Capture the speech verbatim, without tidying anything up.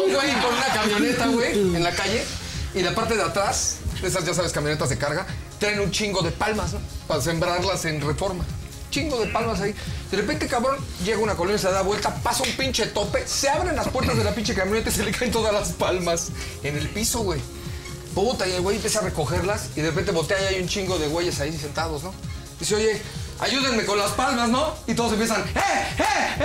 un güey con una camioneta, güey, en la calle. Y la parte de atrás, esas ya sabes, camionetas de carga, traen un chingo de palmas, ¿no? Para sembrarlas en Reforma. Chingo de palmas ahí. De repente, cabrón, llega una colonia, se da vuelta, pasa un pinche tope, se abren las puertas de la pinche camioneta y se le caen todas las palmas en el piso, güey. Puta, y el güey empieza a recogerlas y de repente voltea y hay un chingo de güeyes ahí sentados, ¿no? Dice, oye, ayúdenme con las palmas, ¿no? Y todos empiezan, ¡eh, eh,